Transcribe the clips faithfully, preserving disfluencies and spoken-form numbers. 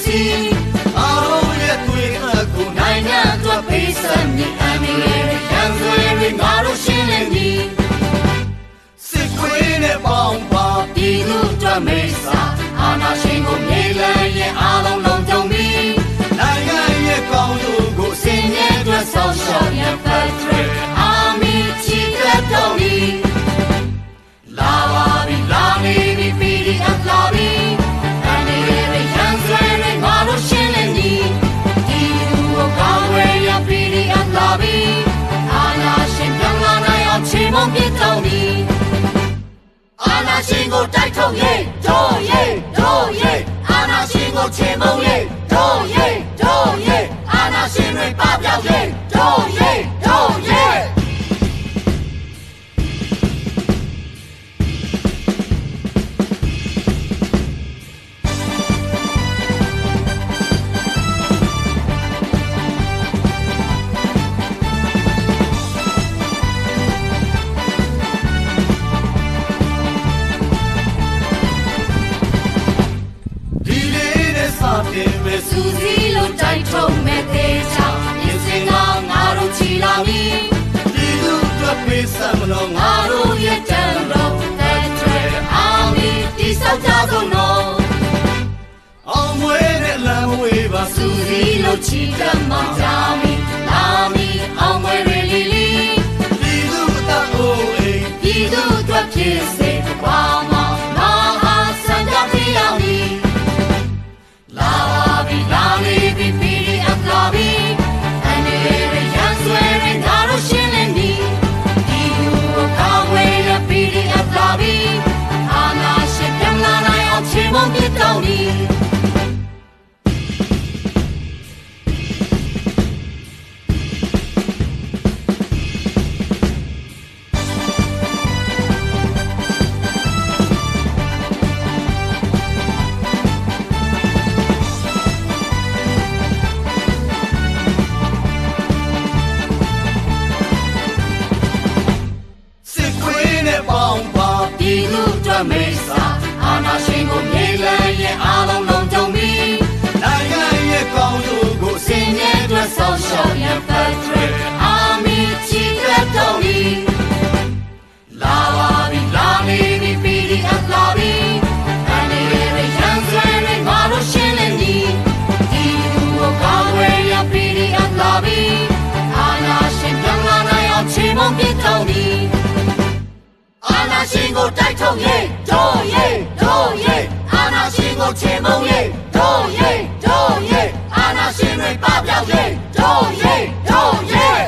စီအားလုံးရဲ့တွေ့အကူနိုင်ငံအတွက်ပေးစံမြအမီရဲ့ရန်စွဲတွေငါတို့ရှင်းလင်းပြီစစ်ခွေးနဲ့ပေါင်းပါပြည်သူအတွက်မေးစာအာဏာရှင်ကိုမြေလန်းရဲ့အားလုံးလုံးကြုံပြီးနိုင်ငံရဲ့ကောင်းကျိုးကိုစင်ရဲ့အတွက်ဆောင်ရှောက်ရန်ဖက်ထရီအာမီချီတက်တော်ပြီးလာပါပြီလာနေပြီ ပီ ဒီ အက်ဖ် လာပြီအန်ဒီရဲ့ရန်စွဲတွေငါတို့ရှင်းလင်းပြီဒီလူကိုကောင်းဝဲရ ပီ ဒီ အက်ဖ် လာပြီအာဏာရှင်ပြန်လာနိုင်အောင်ချေမှုန်းပြတောင်းပြီအာဏာရှင်ကိုတိုက်ထုတ်ရေးတို့ရေးတို့ရေးအာဏာရှင်ကိုချေမှုန်းရေးတို့ရေးတို့ရေးအာဏာရှင်တွေပပျောက်ရေးတို့ရေးတို့ရေးစူစီလိုတိုက်ထုံးမဲ့သေးချောင်းမြစ်စင်ကငါတို့ချီလာပြီဒီလူတို့ပေးစမလို့ငါတို့ရဲ့တန်တော့တဲ့ထရအာမီဒီစောက်ကြဆုံးတော့အောင်မွေးတဲ့လမ်းဝေးပါစူစီလိုချီတတ်မှကြာမီလာမီအောင်မွေးရလီလီဒီလူတို့အိုးအိမ်ဒီလူတို့ဖြစ်စေပါမမဟာစံကြပြအောင်ဒီလာလာနေပြီ ပီ ဒီ အက်ဖ် လာပြီအန်ဒီရဲ့ရန်စွဲတွေငါတို့ရှင်းလင်းပြီဒီလူကိုကောင်းဝဲရ ပီ ဒီ အက်ဖ် လာပြီအာဏာရှင်ပြန်လာနိုင်အောင်ချေမှုန်းပြတောင်းပြီမေးစာအာဏာရှင်ကိုမြေလန်းရဲ့အားလုံးလုံးကြုံပြီးနိုင်ငံရဲ့ကောင်းကျိုးကိုစင်ရဲ့အတွက်ဆောင်ရှောက်ရန်ဖက်ထရီအာမီချီတက်တော်ပြီးလာပါပြီလာနေပြီ ပီ ဒီ အက်ဖ် လာပြီအန်ဒီရဲ့ရန်စွဲတွေငါတို့ရှင်းလင်းပြီဒီလူကိုကောင်းဝဲရ ပီ ဒီ အက်ဖ် လာပြီအာဏာရှင်ပြန်လာနိုင်အောင်ချေမှုန်းပြတောင်းပြီအာဏာရှင်ကိုတိုက်ထုတ်ရေးတို့ရေးတို့ရေးအာဏာရှင်ကိုချေမှုန်းရေးတို့ရေးတို့ရေးအာဏာရှင်တွေပပျောက်ရေးတို့ရေးတို့ရေး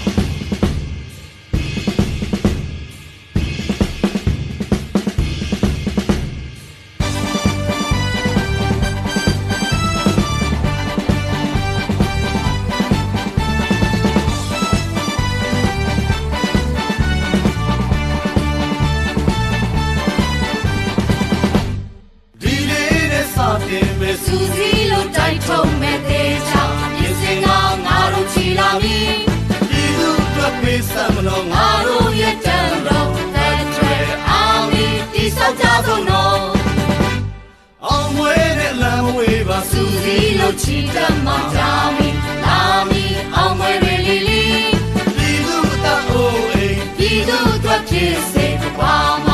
စူစီလိုတိုက်ထုံးမဲ့သေးချောင်းမြစ်စင်ကငါတို့ချီလာပြီဒီလူတို့ပေးစမလို့ငါတို့ရဲ့တန်တော့တဲ့ထရအာမီဒီစောက်ကြဆုံးတော့အောင်မွေးတဲ့လမ်းဝေးပါစူစီလိုချီတတ်မှကြာမီလာမီအောင်မွေးရလီလီဒီလူတို့အိုးအိမ်ဒီလူတို့ဖြစ်စေကွာ